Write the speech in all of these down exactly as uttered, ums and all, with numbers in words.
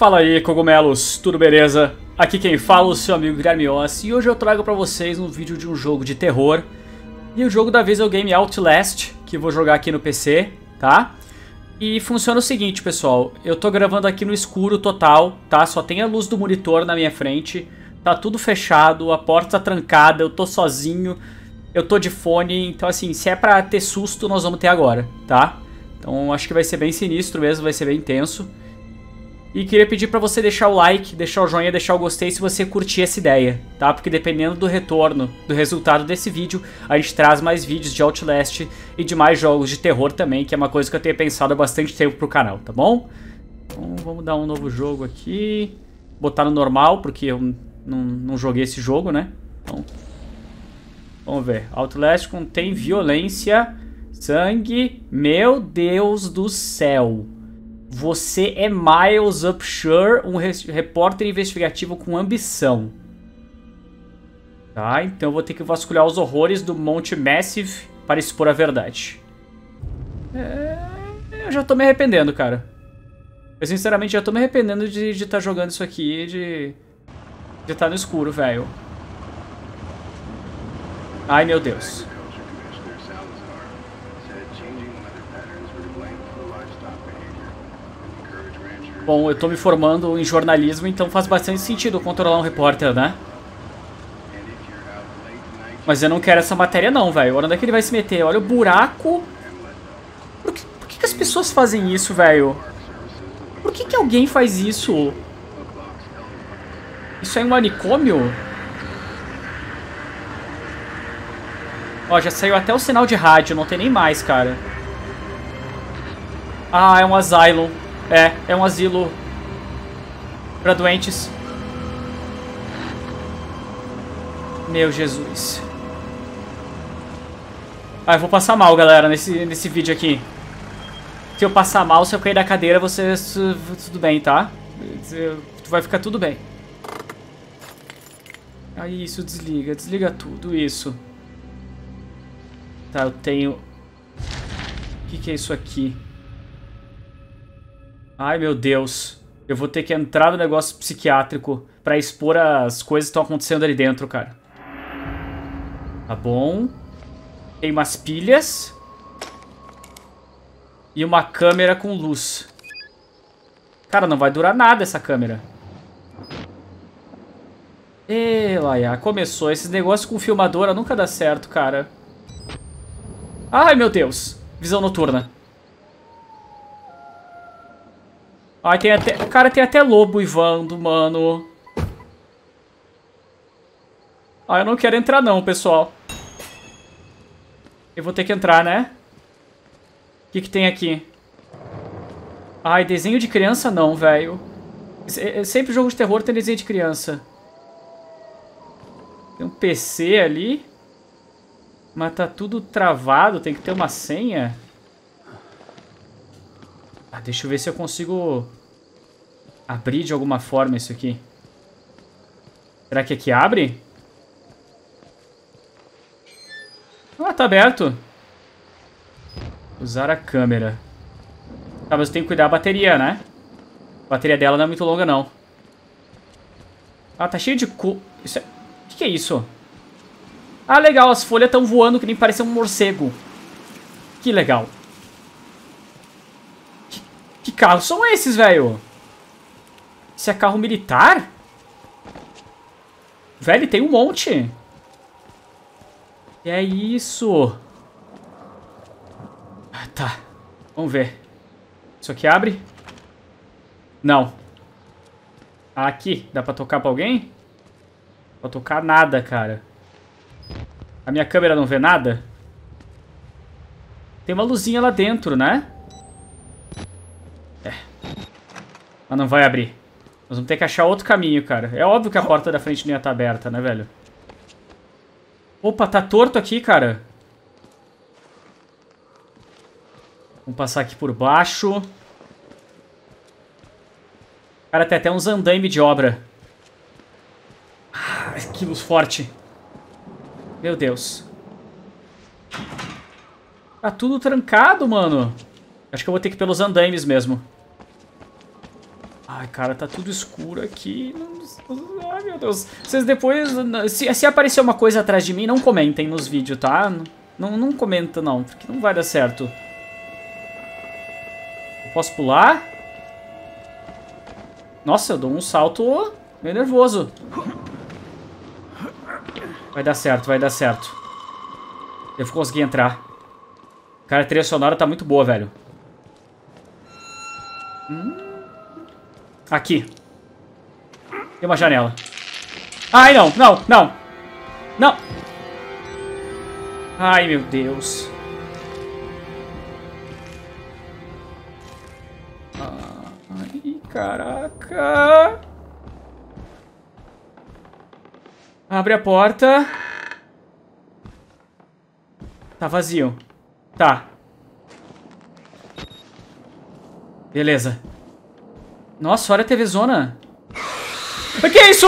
Fala aí, cogumelos, tudo beleza? Aqui quem fala é o seu amigo Guilherme Ossi, e hoje eu trago pra vocês um vídeo de um jogo de terror. E o jogo da vez é o game Outlast, que eu vou jogar aqui no P C, tá? E funciona o seguinte, pessoal, eu tô gravando aqui no escuro total, tá? Só tem a luz do monitor na minha frente, tá tudo fechado, a porta tá trancada, eu tô sozinho, eu tô de fone, então assim, se é pra ter susto, nós vamos ter agora, tá? Então acho que vai ser bem sinistro mesmo, vai ser bem tenso. E queria pedir pra você deixar o like, deixar o joinha, deixar o gostei se você curtir essa ideia, tá? Porque dependendo do retorno, do resultado desse vídeo, a gente traz mais vídeos de Outlast e de mais jogos de terror também, que é uma coisa que eu tenho pensado há bastante tempo pro canal, tá bom? Então vamos dar um novo jogo aqui, botar no normal, porque eu não, não joguei esse jogo, né? Então, vamos ver. Outlast contém violência, sangue, meu Deus do céu. Você é Miles Upshur, um repórter investigativo com ambição. Tá, então eu vou ter que vasculhar os horrores do Monte Massive para expor a verdade. É, eu já tô me arrependendo, cara. Eu sinceramente já tô me arrependendo de estar tá jogando isso aqui e de de estar tá no escuro, velho. Ai, meu Deus. Bom, eu tô me formando em jornalismo, então faz bastante sentido controlar um repórter, né? Mas eu não quero essa matéria não, velho. Onde é que ele vai se meter? Olha o buraco. Por que, por que, que as pessoas fazem isso, velho? Por que, que alguém faz isso? Isso é um manicômio? Ó, já saiu até o sinal de rádio, não tem nem mais, cara. Ah, é um asylum. É, é um asilo pra doentes. Meu Jesus. Ah, eu vou passar mal, galera, nesse, nesse vídeo aqui. Se eu passar mal, se eu cair da cadeira, você... Tudo bem, tá? Vai ficar tudo bem. Ah, isso, desliga. Desliga tudo, isso. Tá, eu tenho... O que que é isso aqui? Ai, meu Deus. Eu vou ter que entrar no negócio psiquiátrico pra expor as coisas que estão acontecendo ali dentro, cara. Tá bom. Tem umas pilhas. E uma câmera com luz. Cara, não vai durar nada essa câmera. Ê, Laia, começou. Esses negócios com filmadora nunca dá certo, cara. Ai, meu Deus. Visão noturna. Ai, tem até... Cara, tem até lobo uivando, mano. Ah, eu não quero entrar não, pessoal. Eu vou ter que entrar, né? O que que tem aqui? Ai, desenho de criança não, velho. Sempre jogo de terror tem desenho de criança. Tem um P C ali. Mas tá tudo travado, tem que ter uma senha. Ah, deixa eu ver se eu consigo abrir de alguma forma isso aqui. Será que aqui abre? Ah, tá aberto. Usar a câmera. Tá, mas eu tenho que cuidar da bateria, né? A bateria dela não é muito longa, não. Ah, tá cheio de cu... Isso é... O que que é isso? Ah, legal, as folhas estão voando que nem parece um morcego. Que legal. Que carros são esses, velho? Isso é carro militar? Velho, tem um monte. É isso. Ah, tá. Vamos ver. Isso aqui abre? Não. Aqui. Dá pra tocar pra alguém? Pra tocar nada, cara. A minha câmera não vê nada? Tem uma luzinha lá dentro, né? É. Mas não vai abrir. Nós vamos ter que achar outro caminho, cara. É óbvio que a porta da frente não ia estar aberta, né, velho? Opa, tá torto aqui, cara. Vamos passar aqui por baixo. Cara, tem até uns andaime de obra. Ah, que luz forte. Meu Deus. Tá tudo trancado, mano. Acho que eu vou ter que ir pelos andaimes mesmo. Ai, cara, tá tudo escuro aqui. Ai, meu Deus. Vocês depois... Se, se aparecer uma coisa atrás de mim, não comentem nos vídeos, tá? Não, não comenta, não, porque não vai dar certo. Eu posso pular? Nossa, eu dou um salto meio nervoso. Vai dar certo, vai dar certo. Eu vou conseguir entrar. Cara, a trilha sonora tá muito boa, velho. Hum... Aqui. Tem uma janela. Ai, não, não, não. Não. Ai, meu Deus. Ai, caraca. Abre a porta. Tá vazio. Tá. Beleza. Nossa, olha a T V Zona. O que é isso?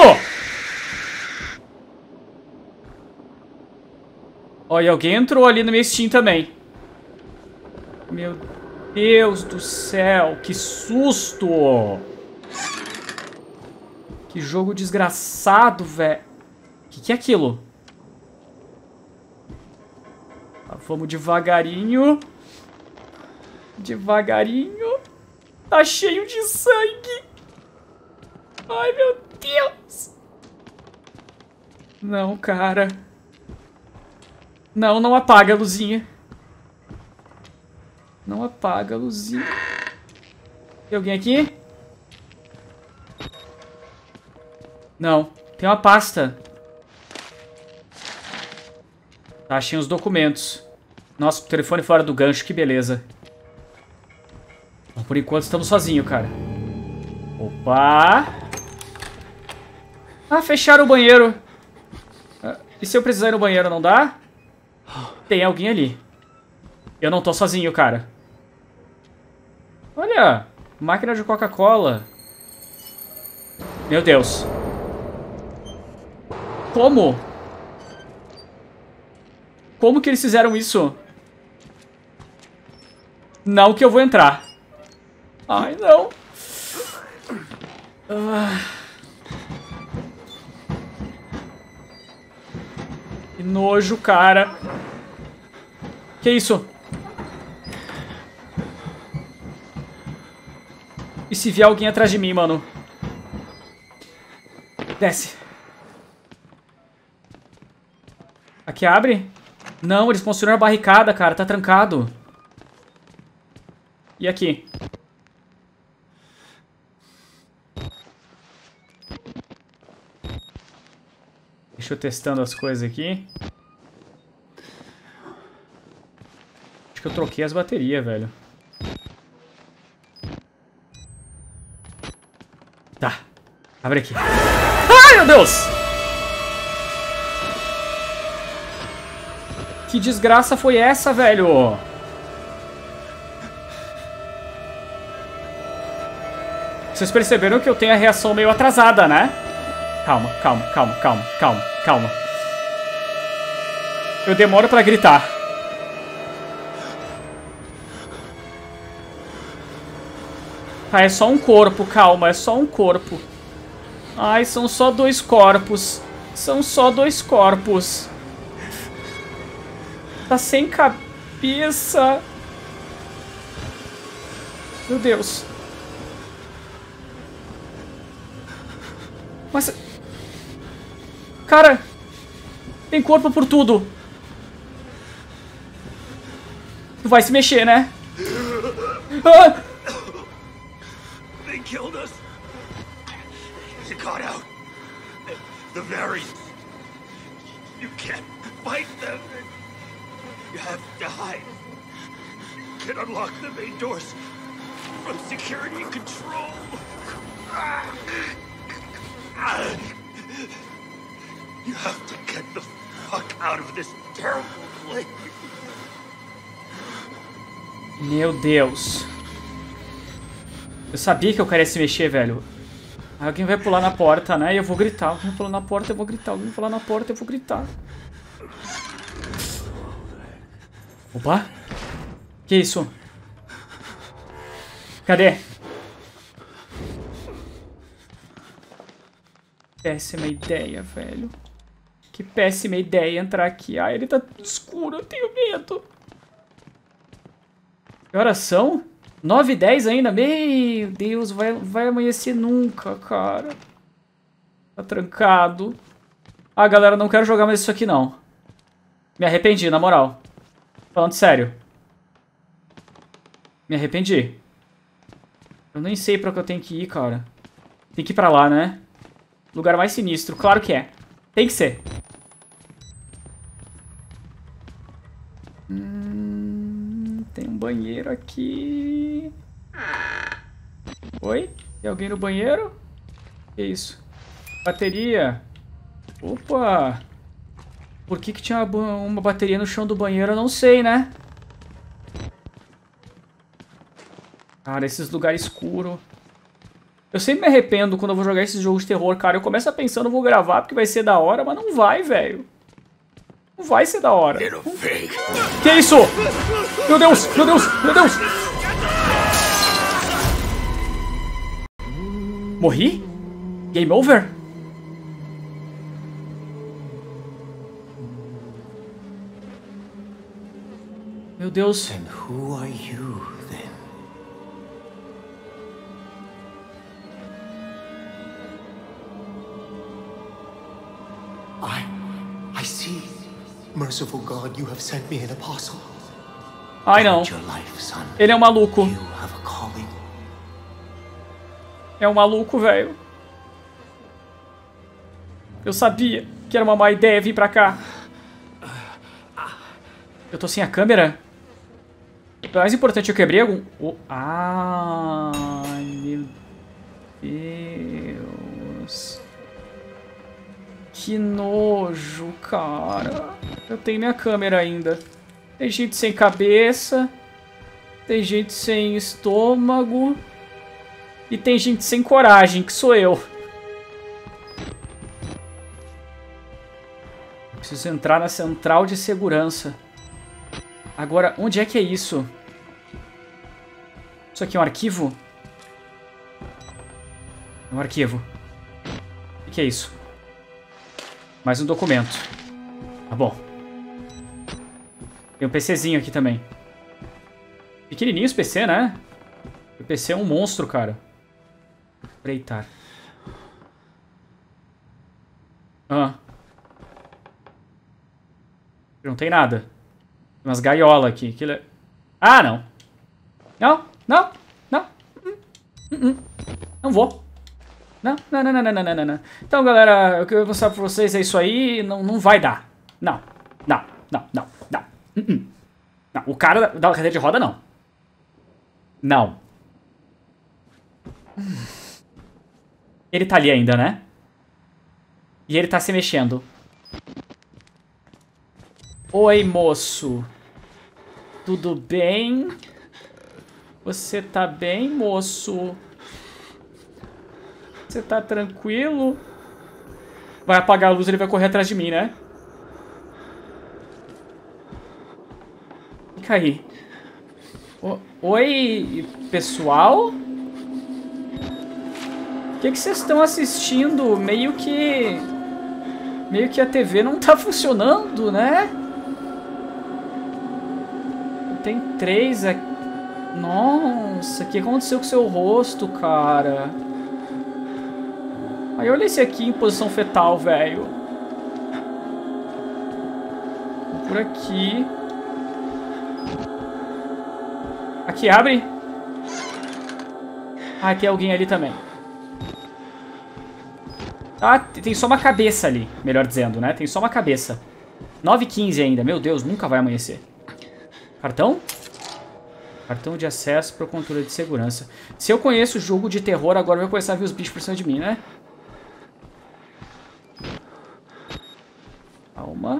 Olha, alguém entrou ali no meu Steam também. Meu Deus do céu, que susto. Que jogo desgraçado, velho. O que, que é aquilo? Tá, vamos devagarinho. Devagarinho. Tá cheio de sangue. Ai, meu Deus. Não, cara. Não, não apaga a luzinha. Não apaga a luzinha. Tem alguém aqui? Não. Tem uma pasta. Tá, achei os documentos. Nossa, o telefone fora do gancho, que beleza. Por enquanto estamos sozinhos, cara. Opa! Ah, fecharam o banheiro. Ah, e se eu precisar ir no banheiro, não dá? Tem alguém ali. Eu não tô sozinho, cara. Olha! Máquina de Coca-Cola. Meu Deus. Como? Como que eles fizeram isso? Não que eu vou entrar. Ai, não. Ah. Que nojo, cara. Que isso? E se vier alguém atrás de mim, mano? Desce. Aqui abre? Não, eles construíram a barricada, cara. Tá trancado. E aqui? Deixa eu testando as coisas aqui. Acho que eu troquei as baterias, velho. Tá. Abre aqui. Ai, meu Deus! Que desgraça foi essa, velho? Vocês perceberam que eu tenho a reação meio atrasada, né? Calma, calma, calma, calma, calma, calma. Eu demoro pra gritar. Tá, é só um corpo, calma, é só um corpo. Ai, são só dois corpos. São só dois corpos. Tá sem cabeça. Meu Deus. Mas... Cara, tem corpo por tudo. Tu vai se mexer, né? Ah! They killed us. You got out. The very... You can't fight them. You have to hide. You can unlock the main doors from security control. You have to get the fuck out of this terrible place. Meu Deus. Eu sabia que eu queria se mexer, velho. Alguém vai pular na porta, né? E eu vou gritar. Alguém vai pular na porta, eu vou gritar. Alguém vai pular na porta, eu vou gritar. Opa. Que isso? Cadê? Péssima ideia, velho. Que péssima ideia entrar aqui. Ah, ele tá tudo escuro, eu tenho medo. Que horas são? nove e dez ainda? Meu Deus, vai, vai amanhecer nunca, cara. Tá trancado. Ah, galera, não quero jogar mais isso aqui, não. Me arrependi, na moral. Falando sério. Me arrependi. Eu nem sei pra que eu tenho que ir, cara. Tem que ir pra lá, né? Lugar mais sinistro. Claro que é. Tem que ser. Hum, tem um banheiro aqui. Oi? Tem alguém no banheiro? Que isso? Bateria. Opa. Por que que tinha uma bateria no chão do banheiro? Eu não sei, né? Cara, esses lugares escuros. Eu sempre me arrependo quando eu vou jogar esses jogos de terror, cara. Eu começo a pensar, não vou gravar porque vai ser da hora, mas não vai, velho. Não vai ser da hora. Que isso? Meu Deus, meu Deus, meu Deus. Morri? Game over? Meu Deus. And who are you then? I I see. Merciful God, you have sent me an apostle. Ai, não. Your life, son. Ele é um maluco. You have a calling. É um maluco, velho. Eu sabia que era uma má ideia vir pra cá. Eu tô sem a câmera? O mais importante, eu quebrei algum... Oh. Ai, meu Deus. Que nojo, cara. Eu tenho minha câmera ainda. Tem gente sem cabeça. Tem gente sem estômago. E tem gente sem coragem, que sou eu. Preciso entrar na central de segurança. Agora, onde é que é isso? Isso aqui é um arquivo? É um arquivo. O que é isso? Mais um documento. Tá bom. Tem um PCzinho aqui também. Pequenininho esse P C, né? O P C é um monstro, cara. Espreitar. Ah. Não tem nada. Tem umas gaiolas aqui. Que le... Ah, não. Não, não, não. Não, não vou. Não, não, não, não, não, não, não, não. Então, galera, o que eu vou mostrar pra vocês é isso aí. Não, não vai dar. Não, não, não, não, não. Não, o cara da cadeira de roda, não. Não. Ele tá ali ainda, né? E ele tá se mexendo. Oi, moço. Tudo bem? Você tá bem, moço? Você tá tranquilo? Vai apagar a luz e ele vai correr atrás de mim, né? Fica aí. O- Oi, pessoal? O que que vocês estão assistindo? Meio que... Meio que a T V não tá funcionando, né? Tem três aqui. Nossa, o que aconteceu com o seu rosto, cara? Aí olha esse aqui em posição fetal, velho. Por aqui. Aqui, abre. Ah, tem alguém ali também. Ah, tem só uma cabeça ali, melhor dizendo, né? Tem só uma cabeça. nove e quinze ainda, meu Deus, nunca vai amanhecer. Cartão? Cartão de acesso para o controle de segurança. Se eu conheço o jogo de terror, agora eu vou começar a ver os bichos por cima de mim, né? Calma.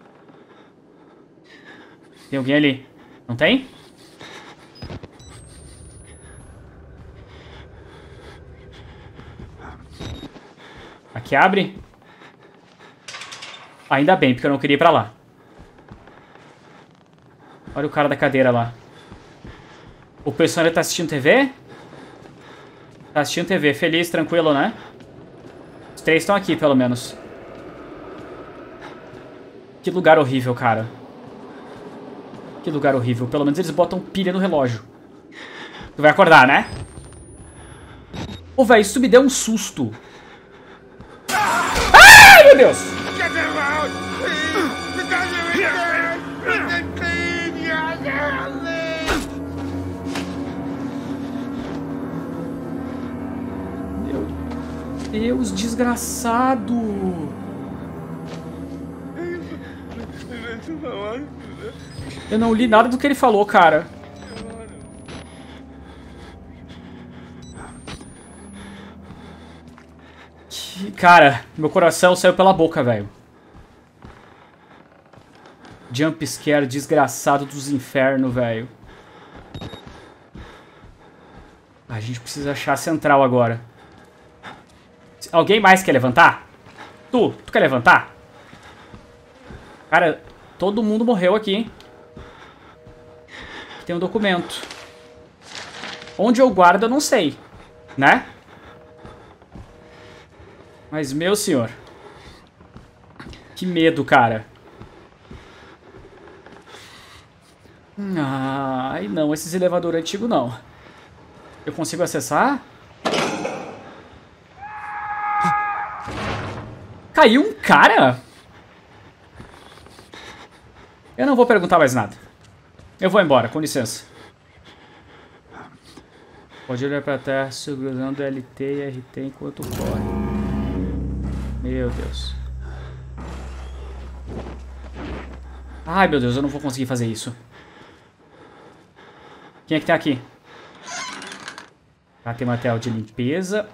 Tem alguém ali? Não tem? Aqui abre? Ainda bem, porque eu não queria ir pra lá. Olha o cara da cadeira lá. O pessoal tá assistindo T V? Tá assistindo T V. Feliz, tranquilo, né? três estão aqui, pelo menos. Que lugar horrível, cara. Que lugar horrível. Pelo menos eles botam pilha no relógio. Tu vai acordar, né? Ô, velho, isso me deu um susto. Ai, meu Deus! Meu Deus, desgraçado! Eu não li nada do que ele falou, cara. Que, cara, meu coração saiu pela boca, velho. Jump scare desgraçado dos infernos, velho. A gente precisa achar a central agora. Alguém mais quer levantar? Tu, tu quer levantar? Cara, todo mundo morreu aqui, hein? Tem um documento. Onde eu guardo, eu não sei. Né? Mas, meu senhor. Que medo, cara. Ai, não. Esses elevadores antigos, não. Eu consigo acessar? Caiu um cara? Eu não vou perguntar mais nada. Eu vou embora, com licença. Pode olhar pra terra segurando L T e R T enquanto corre. Meu Deus. Ai, meu Deus, eu não vou conseguir fazer isso. Quem é que tá aqui? Tá, tem material de limpeza.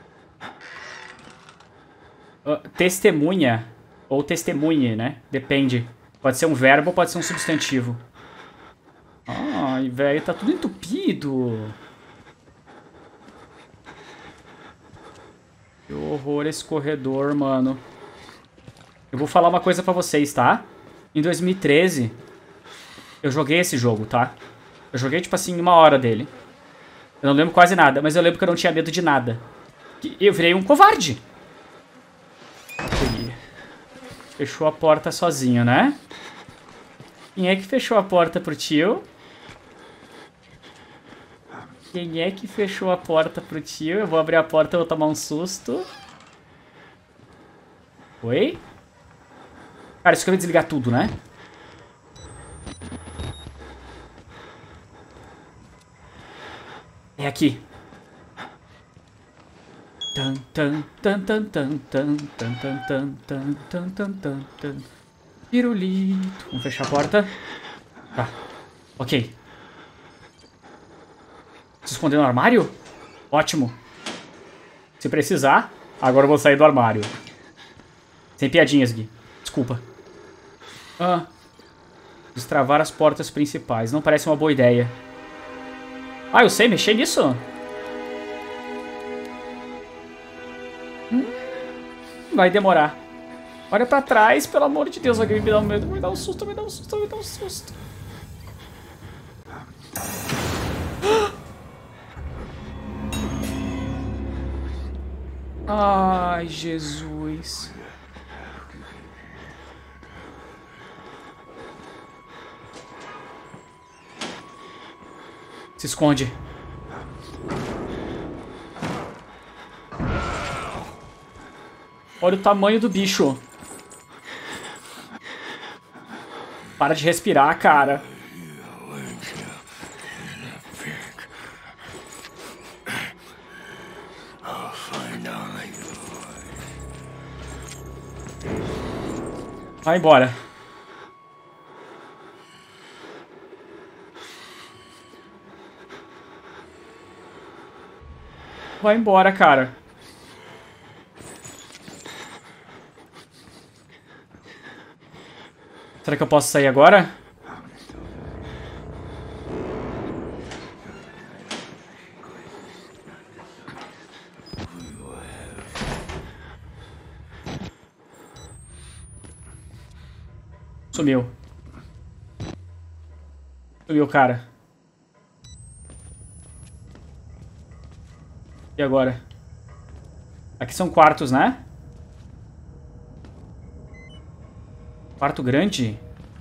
Uh, testemunha. Ou testemunhe, né? Depende. Pode ser um verbo ou pode ser um substantivo. Ai, velho, tá tudo entupido. Que horror esse corredor, mano. Eu vou falar uma coisa pra vocês, tá? Em dois mil e treze, eu joguei esse jogo, tá? Eu joguei, tipo assim, uma hora dele. Eu não lembro quase nada, mas eu lembro que eu não tinha medo de nada. Eu virei um covarde. Fechou a porta sozinho, né? Quem é que fechou a porta pro tio? Quem é que fechou a porta pro tio? Eu vou abrir a porta e vou tomar um susto. Oi? Cara, isso que eu vou desligar tudo, né? É aqui. Tan tan tan tan tan tan tan tan tan tan tan tan tan tan. Pirulito. Vamos fechar a porta. Tá. Ok. Se esconder no armário? Ótimo. Se precisar, agora eu vou sair do armário. Sem piadinhas, Gui. Desculpa. Ah. Destravar as portas principais. Não parece uma boa ideia. Ah, eu sei mexer nisso? Hum, vai demorar. Olha pra trás, pelo amor de Deus. Alguém me dá um medo. Me dá um susto, me dá um susto, me dá um susto. Ai, Jesus. Se esconde. Olha o tamanho do bicho. Para de respirar, cara. Vai embora. Vai embora, cara. Será que eu posso sair agora? Sumiu. Sumiu, cara. E agora? Aqui são quartos, né? Quarto grande.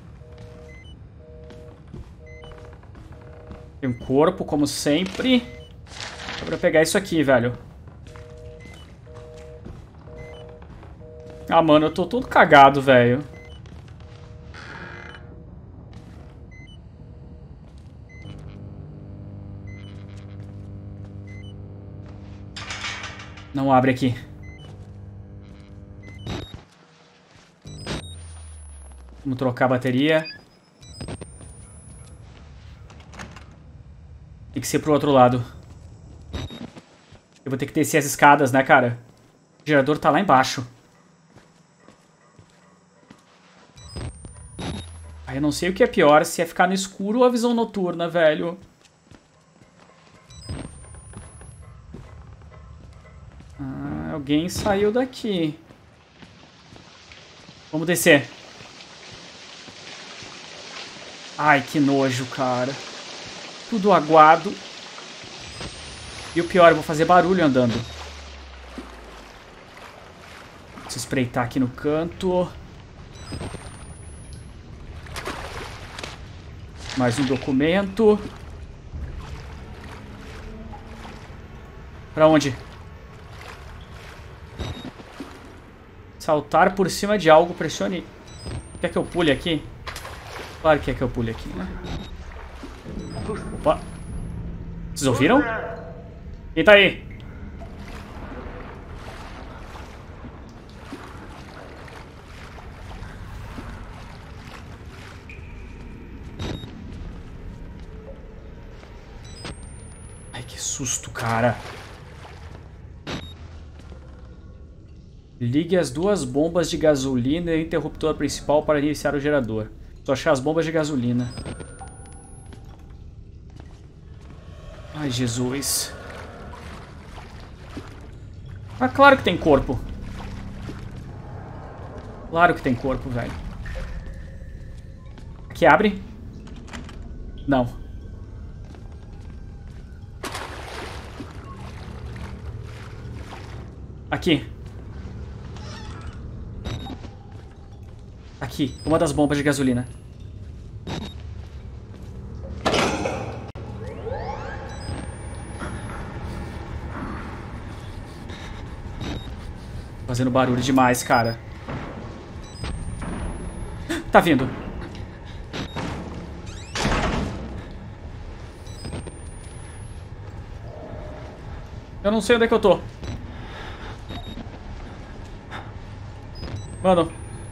Tem um corpo, como sempre. Dá pra pegar isso aqui, velho. Ah, mano, eu tô todo cagado, velho. Não abre aqui. Vamos trocar a bateria. Tem que ser pro outro lado. Eu vou ter que descer as escadas, né, cara? O gerador tá lá embaixo. Aí eu não sei o que é pior, se é ficar no escuro ou a visão noturna, velho. Ah, alguém saiu daqui. Vamos descer. Ai, que nojo, cara. Tudo aguado. E o pior, eu vou fazer barulho andando. Deixa eu espreitar aqui no canto. Mais um documento. Pra onde? Saltar por cima de algo, pressione. Quer que eu pule aqui? Claro que quer que eu pule aqui, né? Opa. Vocês ouviram? Quem tá aí? Ai, que susto, cara. Ligue as duas bombas de gasolina e o interruptor principal para iniciar o gerador. Só achar as bombas de gasolina. Ai, Jesus. Ah, claro que tem corpo. Claro que tem corpo, velho. Aqui abre? Não. Aqui. Aqui, uma das bombas de gasolina. Fazendo barulho demais, cara. Tá vindo. Eu não sei onde é que eu tô. Mano.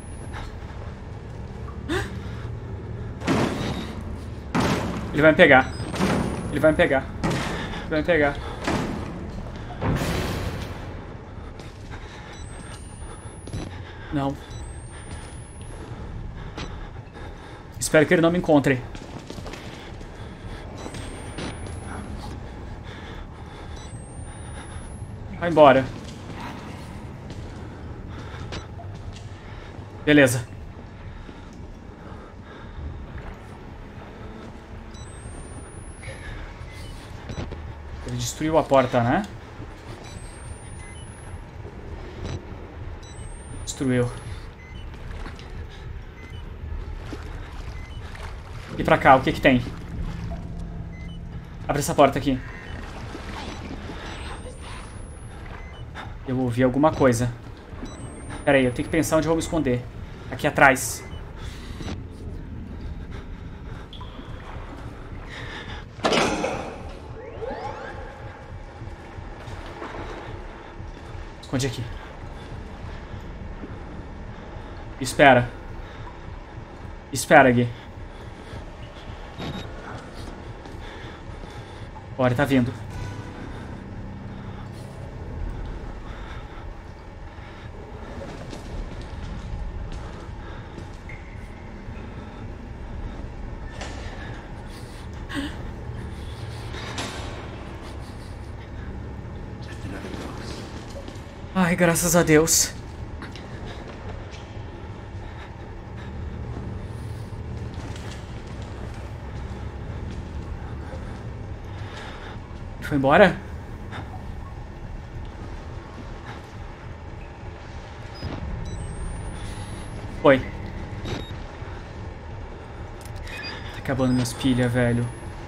Ele vai me pegar. Ele vai me pegar. Ele vai me pegar. Não. Espero que ele não me encontre. Vai embora. Beleza. Ele destruiu a porta, né? Destruiu. E pra cá, o que que tem? Abre essa porta aqui. Eu ouvi alguma coisa. Pera aí, eu tenho que pensar onde eu vou me esconder. Aqui atrás. Esconde aqui. Espera. Espera, Gui. Bora, tá vindo. Ai, graças a Deus. Foi embora? Foi. acabando minhas pilhas, velho.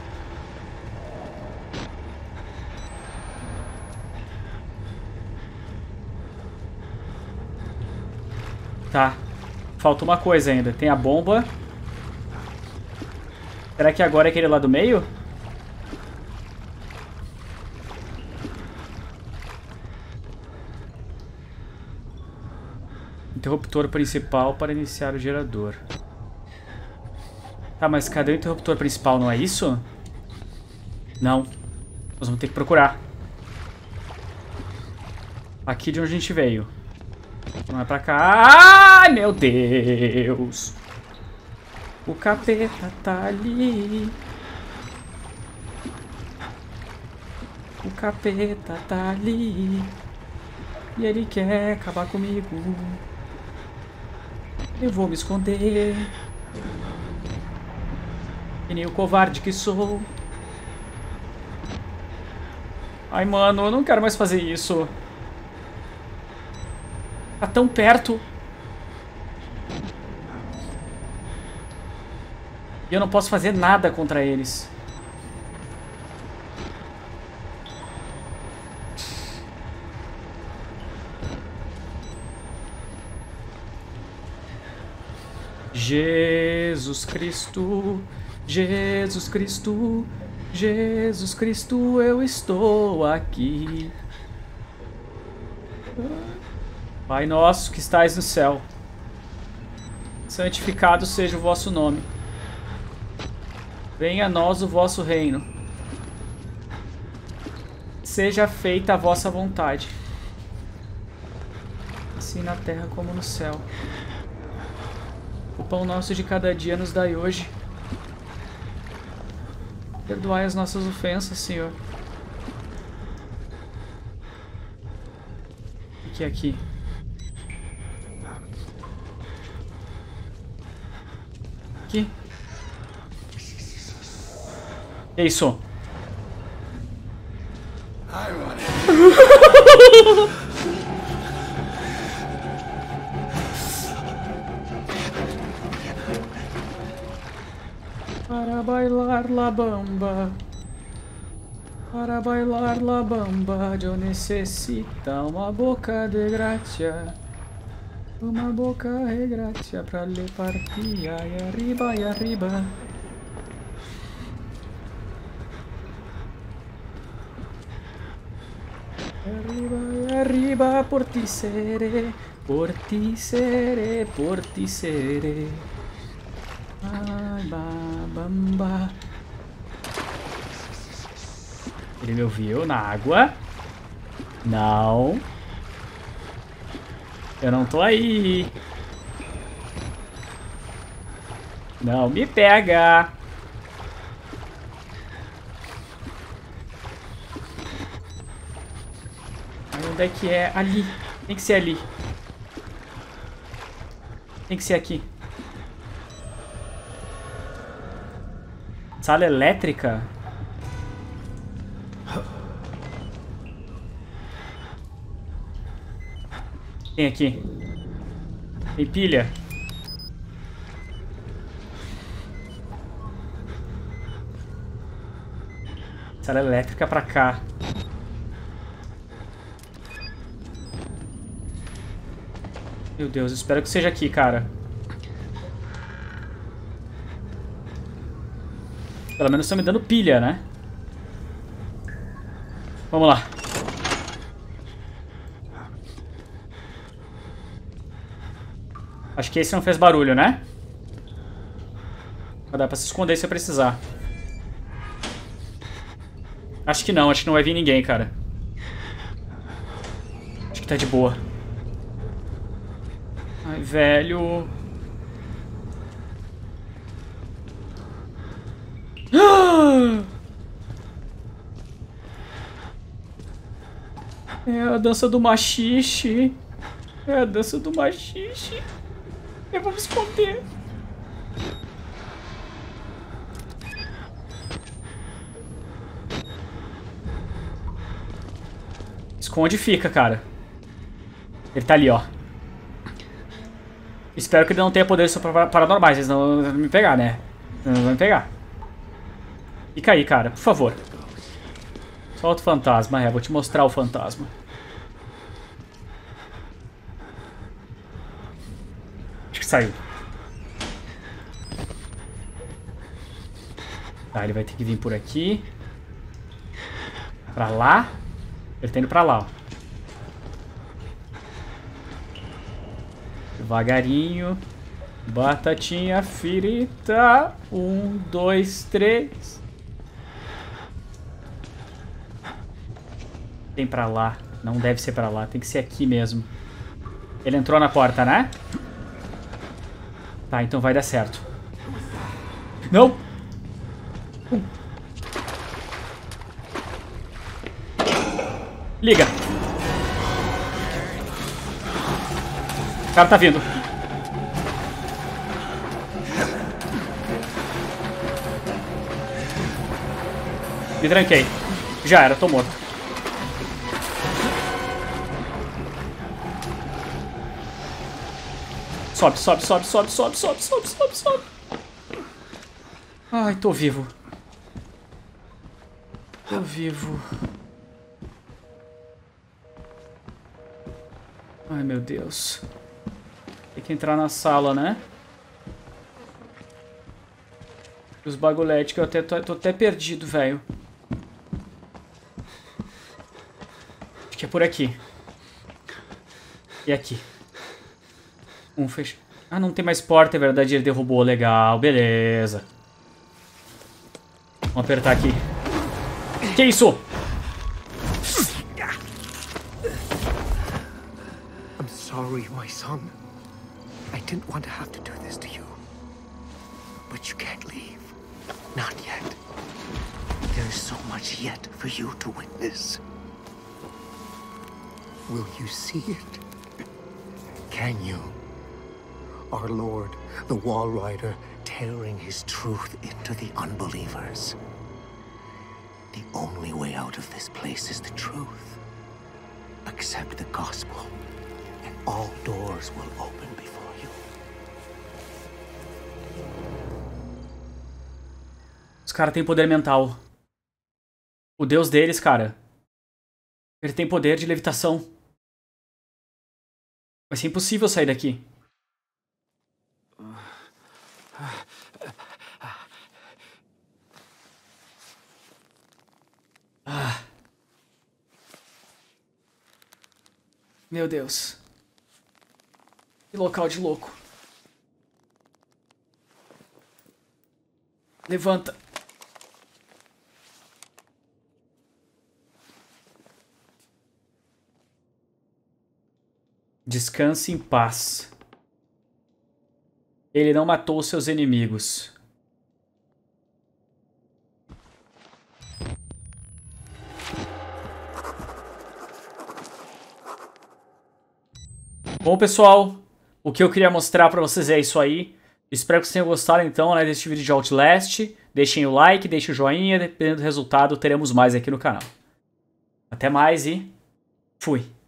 Tá. Falta uma coisa ainda. Tem a bomba. Será que agora é aquele lá do meio? Interruptor principal para iniciar o gerador. Tá, mas cadê o interruptor principal? Não é isso? Não. Nós vamos ter que procurar. Aqui de onde a gente veio. Não é pra cá. Ai, meu Deus. O capeta tá ali. O capeta tá ali. E ele quer acabar comigo. Eu vou me esconder. Que nem o covarde que sou. Ai, mano, eu não quero mais fazer isso. Tá tão perto. E eu não posso fazer nada contra eles. Jesus Cristo, Jesus Cristo, Jesus Cristo, eu estou aqui. Pai nosso que estais no céu, santificado seja o vosso nome. Venha a nós o vosso reino. Seja feita a vossa vontade, assim na terra como no céu. O pão nosso de cada dia nos dai hoje. Perdoai as nossas ofensas, Senhor. O que é aqui? Aqui? Que é isso? Para bailar la bamba, para bailar la bamba, yo necesita uma boca de gracia, uma boca de gracia para le partir, e arriba e arriba. Arriba e arriba, por ti seré, por ti seré, por ti seré. Ai, babamba. Ele me ouviu na água? Não. Eu não tô aí. Não me pega. Aí onde é que é? Ali. Tem que ser ali. Tem que ser aqui. Sala elétrica? Tem aqui. Tem pilha. Sala elétrica pra cá. Meu Deus, espero que seja aqui, cara. Pelo menos estão me dando pilha, né? Vamos lá. Acho que esse não fez barulho, né? Vai dar pra se esconder se eu precisar. Acho que não, acho que não vai vir ninguém, cara. Acho que tá de boa. Ai, velho. É a dança do machixe. É a dança do machixe. Eu vou me esconder. Esconde e fica, cara. Ele tá ali, ó. Espero que ele não tenha poderes paranormais, eles não vão me pegar, né? Não vai me pegar. Fica aí, cara, por favor. Solta o fantasma, é, vou te mostrar o fantasma. Acho que saiu. Tá, ele vai ter que vir por aqui. Pra lá. Ele tá indo pra lá, ó. Devagarinho. Batatinha frita. Um, dois, três. Tem pra lá. Não deve ser pra lá. Tem que ser aqui mesmo. Ele entrou na porta, né? Tá, então vai dar certo. Não! Liga. O cara tá vindo. Me tranquei. Já era, tô morto. Sobe, sobe, sobe, sobe, sobe, sobe, sobe, sobe, sobe. Ai, tô vivo. Tô vivo. Ai, meu Deus. Tem que entrar na sala, né? Os bagulhetes que eu até, tô, tô até perdido, velho. Acho que é por aqui. E aqui. Um fecha. Ah, não tem mais porta, é verdade, ele derrubou. Legal, beleza. Vamos apertar aqui. Que isso? I'm sorry, my son. I didn't want to have to do this to you. But you can't leave. Not yet. There is so much yet for you to witness. Will you see it? Can you? Our Lord, the Wall Rider, tearing his truth into the unbelievers. The only way out of this place is the truth. Accept the gospel, and all doors will open before you. Os caras têm poder mental. O deus deles, cara. Ele tem poder de levitação. Vai ser impossível sair daqui. Ah. Meu Deus. Que local de louco. Levanta. Descanse em paz. Ele não matou seus inimigos. Bom, pessoal, o que eu queria mostrar pra vocês é isso aí. Espero que vocês tenham gostado, então, né, deste vídeo de Outlast. Deixem o like, deixem o joinha, dependendo do resultado, teremos mais aqui no canal. Até mais e fui!